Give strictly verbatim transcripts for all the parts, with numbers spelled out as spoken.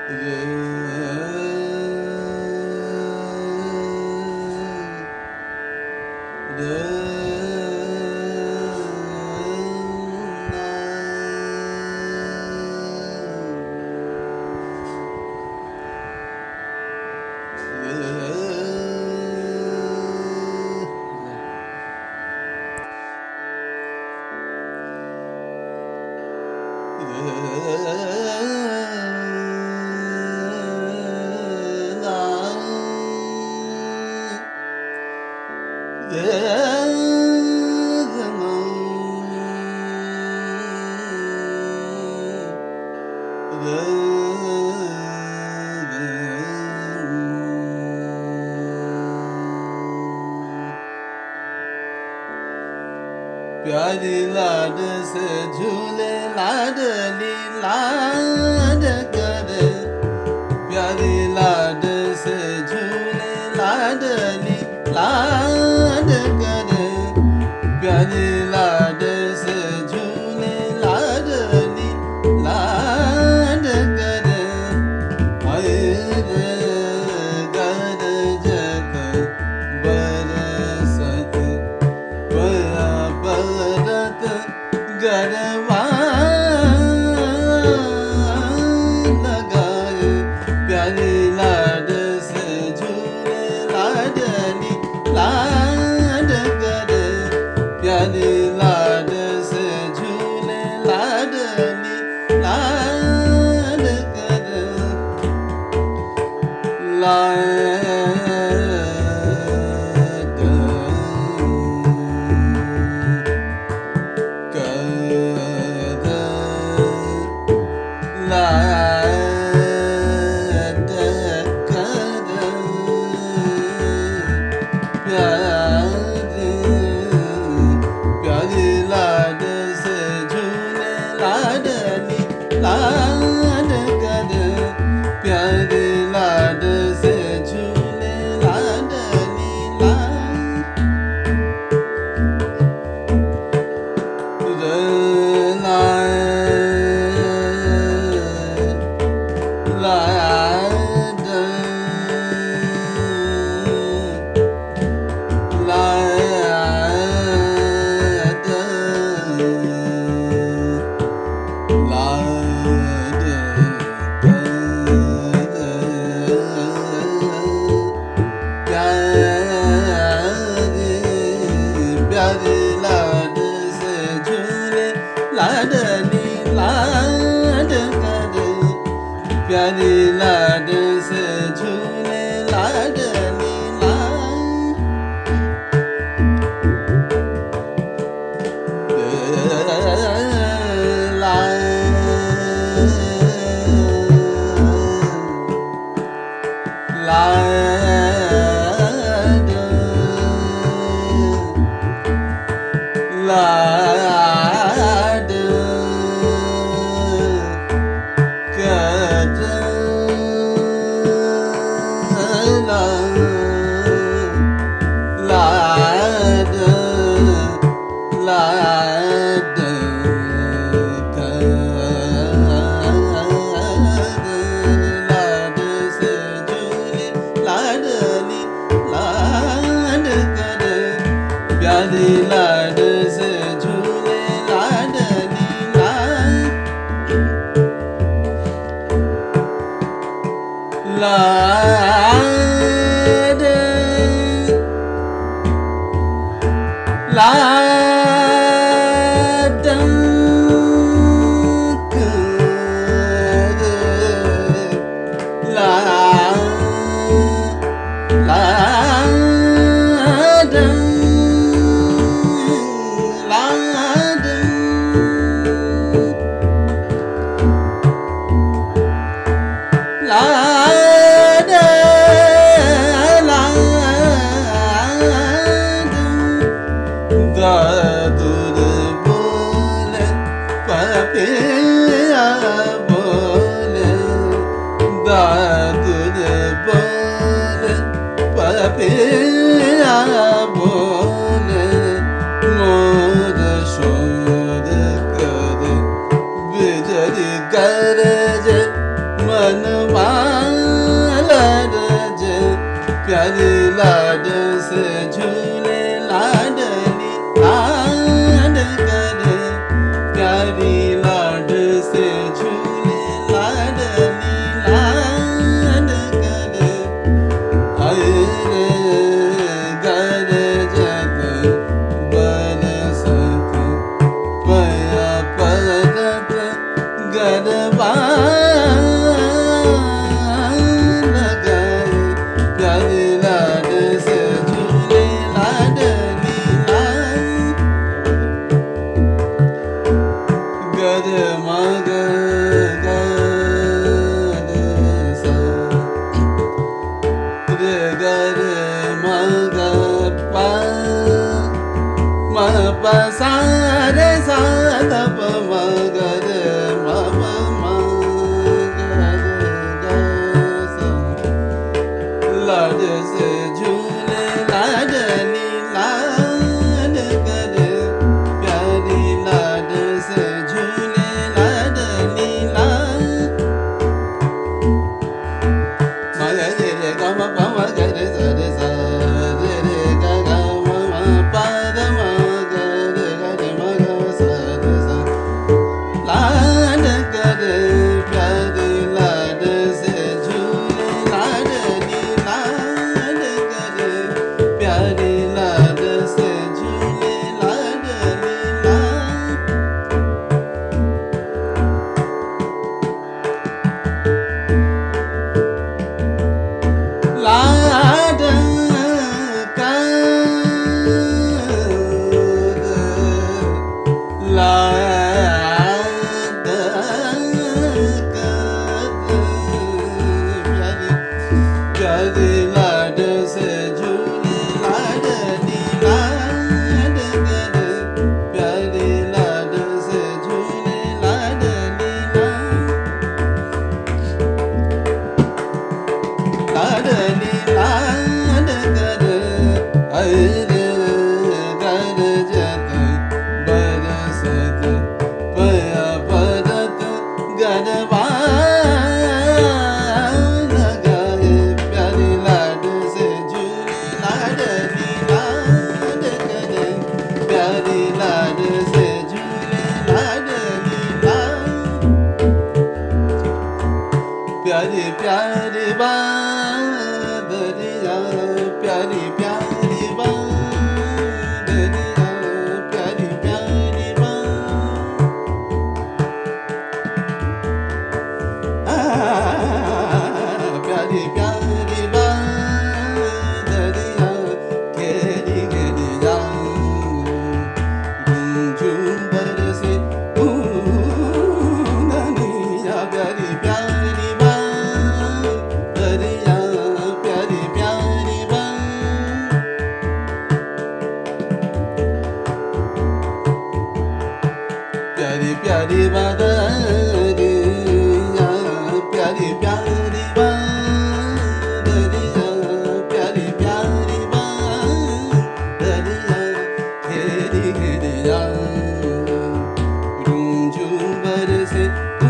प्यारी लाड से झूले लाडली लाड कर, प्यारी लाड से झूले लाडली लाड कर, प्यारी लाड से झूले लाडली लाड कर। हाय रे गरजक बरसत बया बरत गरबा लगाए, प्यारी लाड से झूले लाडली लाड कर, प्यारी लाड से झूले लाडली लाड कर। लाड लाड कर, प्यारी प्यारी लाड से झूले लाडली लाड कर, प्यारी लाड से झूले लाडली लाड। लाड लाड लाड प्यारी प्यारी लाड से झूले लाडली लाड कर, प्यारी लाड से झूले लाडली लाड। लाड लाड कर, लाड लाड कर, लाड से झूले लाडली लाड कर, प्यारी लाड से झूले लाडली लाड। लाड लाड कर, लाड लाड लाड लाड लाड। दादुर बोले पपिया बोले, दादुर बोले पपिया बोले, मोर शोर कर बिजली गरजे मनवा गद मग गद सा रे गद मग पा म प सा रे सा ध प म ग रे म प म ग रे ग सा लाड से झूले लाडली लाड करे प्यारी लाड से झूले लाडली लाड म ग रे रे ग म प म ग रे सा रे सा रे रे ग ग म म प द म ग रे ग रे म ग सा रे सा लाड करे प्यारी लाड से झूले लाडली लाड करे प्यारी लाड से झूले लाडली लाड लाड कर लाड कर प्यारी प्यारी लाड से झूले लाडली लाड करे प्यारी लाड से झूले लाडली लाड लाडली लाड करे अरे गर जत बरसत पया परत गरबान गाए प्यारी लाड से झूले लाडली लाड करे प्यारी लाड से झूले लाडली लाड प्यारी प्यारी बादरिया प्यारी प्यारी बादरिया प्यारी प्यारी बा आ, प्यारी प्यारी बादरिया घेरी घेरी जाऊं झूम बरसे ऊंदनिया प्यारी प्यारी बादरिया प्यारी प्यारी बा प्यारी प्यारी बादरिया प्यारी प्यारी बादरिया प्यारी प्यारी बादरिया घेरी घेरी जाऊं झूम बरसे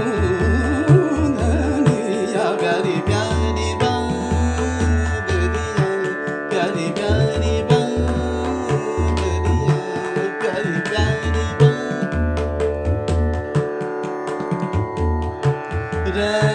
ऊंदनिया प्यारी प्यारी बादरिया प्यारी प्यारी बादरिया प्यारी प्यारी बा रे